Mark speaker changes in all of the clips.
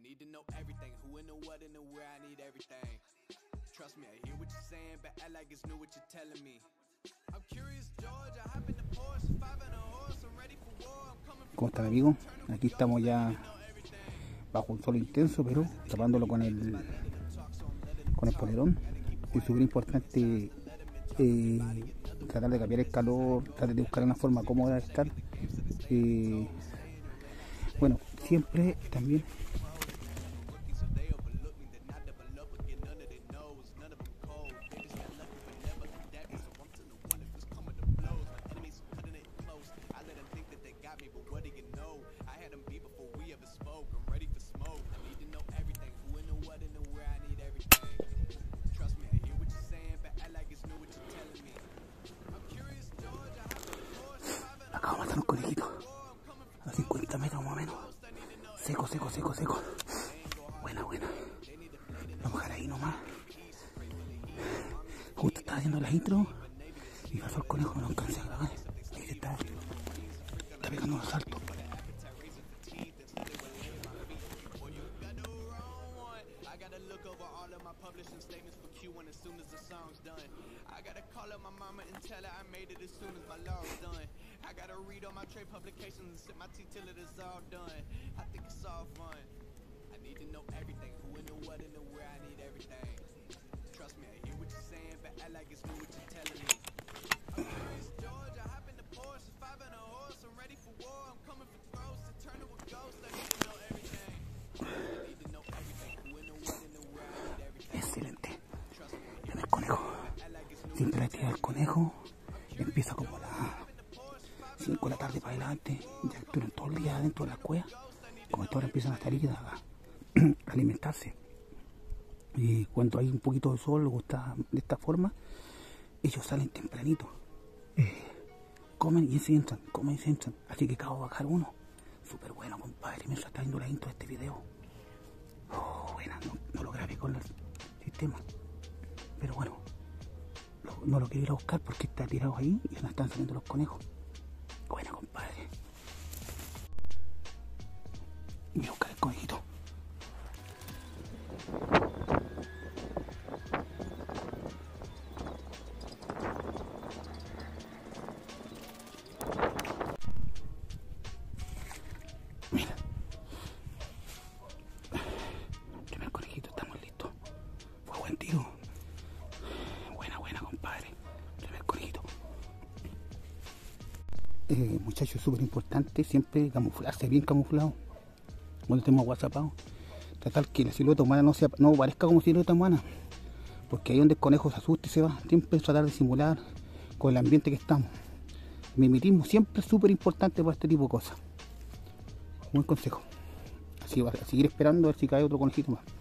Speaker 1: need to know everything, who and the what and the where, I need everything. Trust me, I hear what you're saying, but act like it's new what you're telling me. I'm curious, George, I hop in the Porsche, 5 and a horse, I'm ready for war, I'm coming for.
Speaker 2: ¿Cómo están, amigos? Aquí estamos ya bajo un sol intenso, pero tapándolo con el polerón. Es súper importante tratar de cambiar el calor, tratar de buscar una forma cómoda de estar. Bueno, siempre también acabo de matar un conejito a 50 metros más o menos. Seco, seco, seco, seco. Buena, buena. Vamos a dejar ahí nomás. Justo estaba haciendo la intro y pasó el conejo, no alcancé a grabar. Ahí se está pegando unos saltos.
Speaker 1: I gotta read all my trade publications and sip my tea till it is all done. I think it's all fun. I need to know everything, who and the what and the where, I need everything. Trust me, I hear what you're saying, but act like it's new what you're telling me. I'm curious, George, I hop in the Porsche, 5 and a horse, I'm ready for war, I'm coming for throats, to turn to a ghost, I need to know everything. I need to know everything, who and the what and the where, I need everything.
Speaker 2: Excelente. Ven el conejo. Siempre la actividad del conejo empieza como a las 5 de la tarde para adelante, ya estuvieron todo el día dentro de la cueva. Como esta hora empiezan a salir a alimentarse. Y cuando hay un poquito de sol o está de esta forma, ellos salen tempranito. Comen y se entran, comen y se entran. Así que acabo de bajar uno. Súper bueno, compadre. Mientras está viendo la intro de este video. Oh, buena, no lo grabé con el sistema. Pero bueno, no lo quiero ir a buscar porque está tirado ahí y ya no están saliendo los conejos. Buena, compadre. Voy a buscar el conejito. Mira. Primer conejito, estamos listos. Fue buen tiro. Buena, buena, compadre. Primer conejito. Muchachos, es súper importante siempre camuflarse bien camuflado cuando estemos whatsappados. Tratar que la silueta humana no parezca como silueta humana, porque ahí donde el conejo se asusta y se va. Siempre tratar de simular con el ambiente que estamos. El mimetismo siempre es súper importante para este tipo de cosas. Buen consejo. Así va a seguir esperando a ver si cae otro conejito más.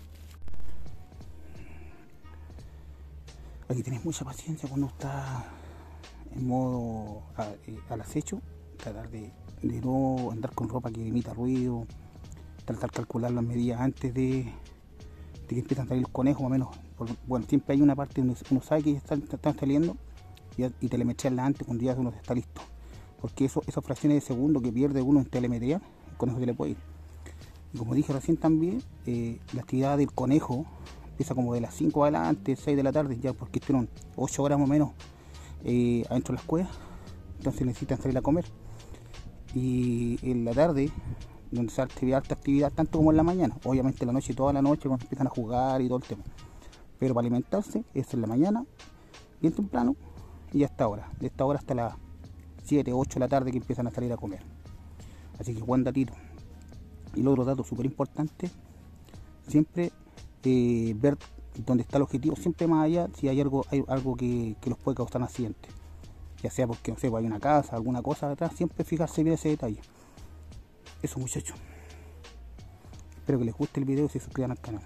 Speaker 2: Aquí tenéis mucha paciencia cuando está en modo al acecho. Tratar de no andar con ropa que emita ruido. Tratar de calcular las medidas antes de que empiezan a salir los conejos, más o menos. Bueno, siempre hay una parte donde uno sabe que están saliendo y telemetrearla antes cuando ya uno está listo. Porque esas fracciones de segundo que pierde uno en telemetría, el conejo se le puede ir. Y como dije recién también, la actividad del conejo empieza como de las 5 adelante, 6 de la tarde, ya porque estuvieron 8 horas más o menos adentro de las cuevas, entonces necesitan salir a comer. Y en la tarde, donde se hace alta actividad, tanto como en la mañana, obviamente en la noche, toda la noche, cuando empiezan a jugar y todo el tema. Pero para alimentarse, es en la mañana, bien temprano, y hasta ahora, de esta hora hasta las 7, 8 de la tarde que empiezan a salir a comer. Así que buen datito. Y el otro dato súper importante, siempre ver dónde está el objetivo, siempre más allá, si hay algo que los puede causar accidentes. Ya sea porque, no sé, hay una casa, alguna cosa detrás, siempre fijarse bien ese detalle. Eso, muchachos. Espero que les guste el video y se suscriban al canal.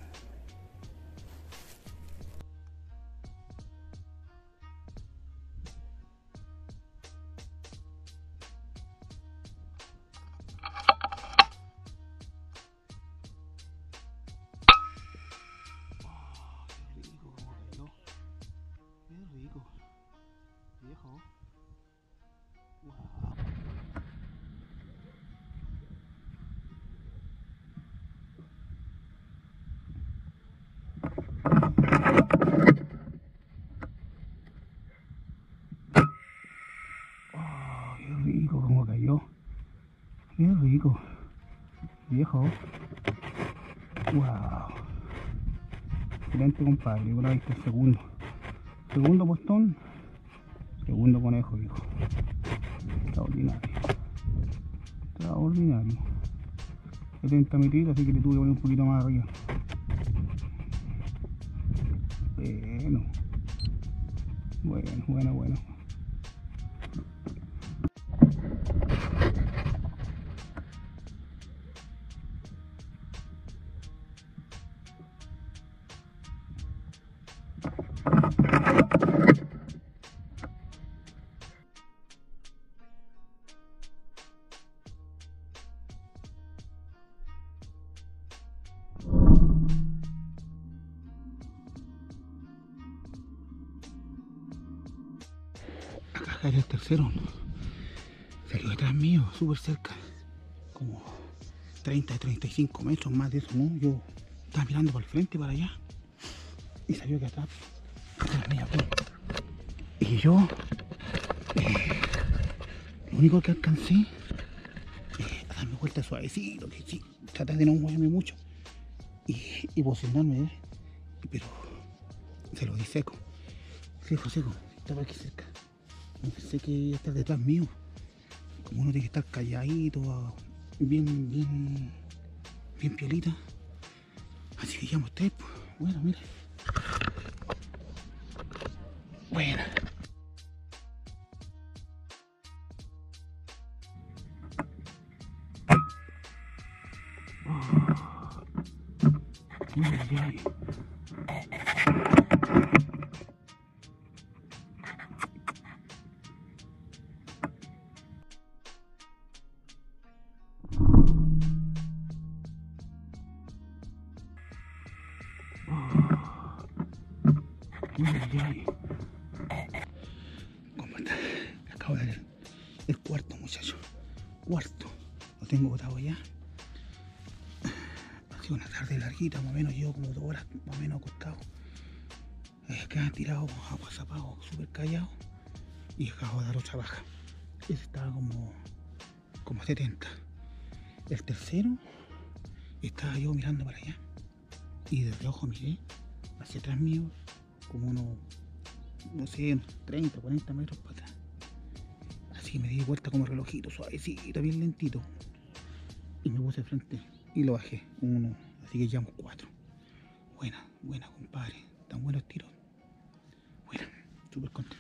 Speaker 2: Viejo. Wow. rico como cayó. Qué rico. Viejo. Wow. Excelente, compadre. Por ahí está el segundo. Segundo postón. Segundo conejo, viejo. Extraordinario. Extraordinario. 70 metritos, así que le tuve que poner un poquito más arriba. Bueno. Acá era el tercero, salió detrás mío, súper cerca, como 30-35 metros más de eso, ¿no? Yo estaba mirando para el frente, para allá, y salió aquí atrás mío, pues. Y yo, lo único que alcancé a darme vuelta suavecito, que sí, tratar de no moverme mucho y posicionarme, pero se lo di seco, estaba aquí cerca. No pensé que iba a estar detrás mío. Como uno tiene que estar calladito, bien piolita. Así que llamo a usted, pues. Bueno, mira. Buena. Ay. ¿Cómo está? Acabo de ver el cuarto, muchacho. Cuarto. Lo tengo botado ya. Ha sido una tarde larguita, más o menos. Llevo como 2 horas más o menos acostado. Acá tirado a WhatsApp, súper callado. Y acabo de dar otra baja. Ese estaba como 70. El tercero estaba yo mirando para allá. Y de reojo miré hacia atrás mío, como unos, no sé, unos 30-40 metros para atrás. Así que me di vuelta como relojito, suavecito, bien lentito. Y me puse de frente y lo bajé, 1. Así que llevamos 4. Buena, compadre. Tan buenos tiros. Buena, súper contento.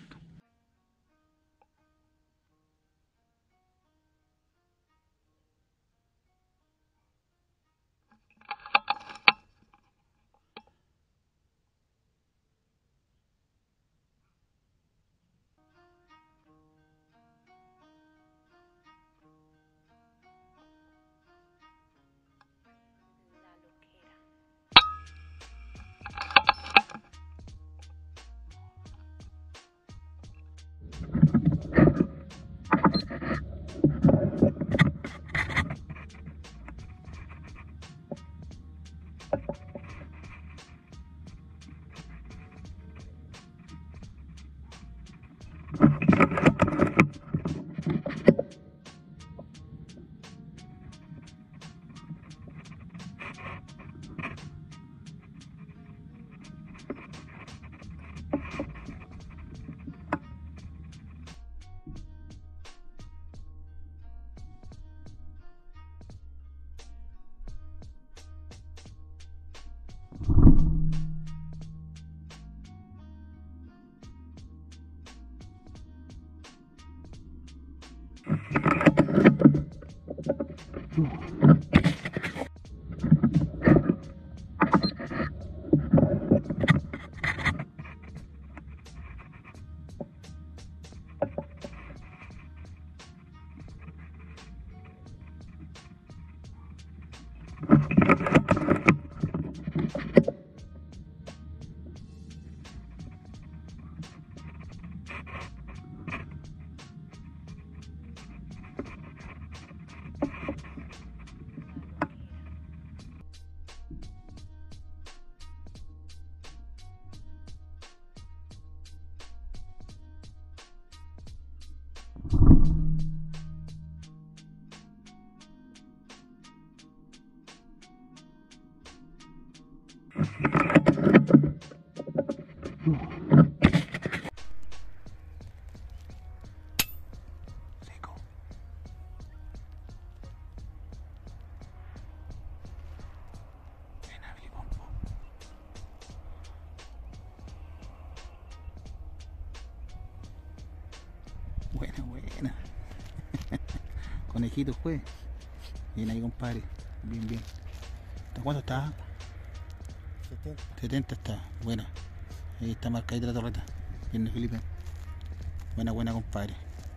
Speaker 2: Buena, buena. Conejito juez. Bien ahí, compadre. Bien, bien. ¿Hasta cuánto está?
Speaker 3: 70.
Speaker 2: 70 está. Buena. Ahí está marcadita la torreta. Bien, Felipe. Buena, buena, compadre.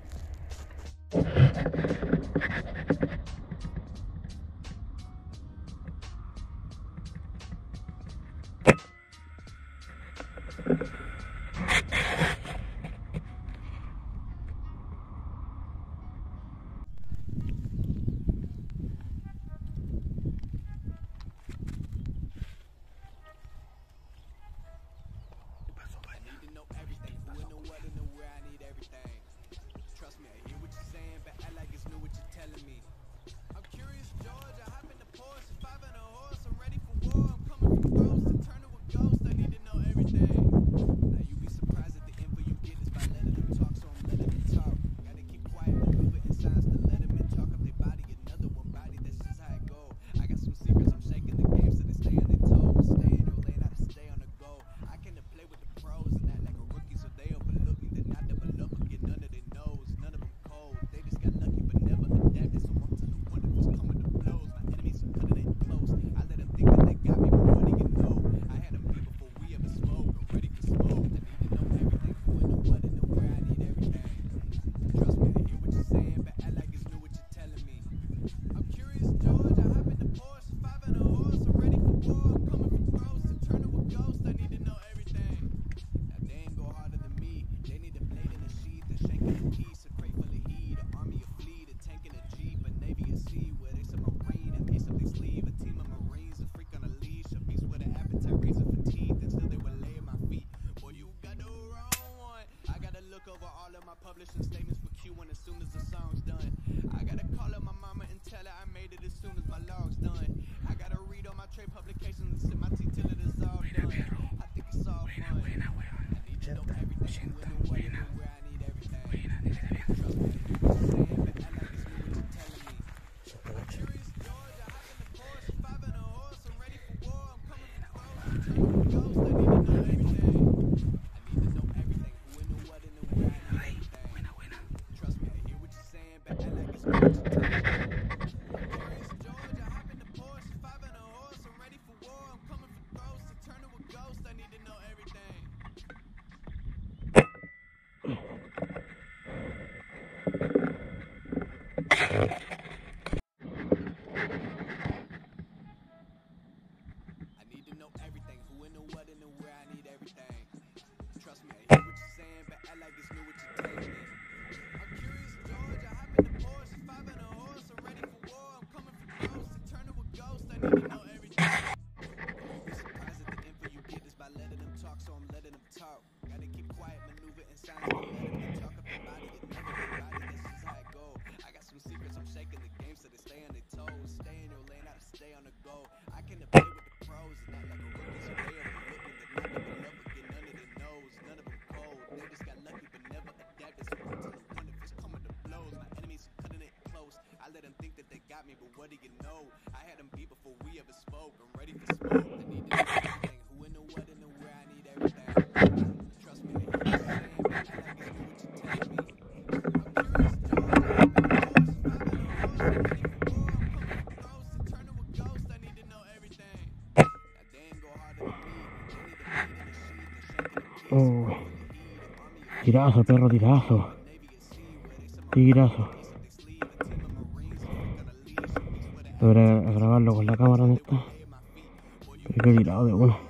Speaker 3: Oh, tirazo, perro, tirazo. Tirazo. Logré grabarlo con la cámara en esta. Pero que tirado de uno.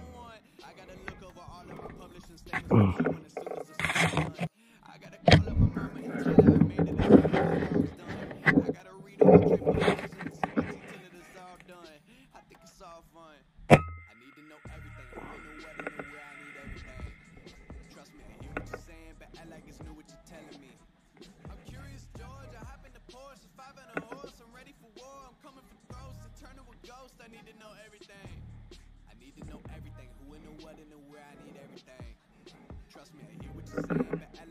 Speaker 1: Trust me, I hear what you're saying, but I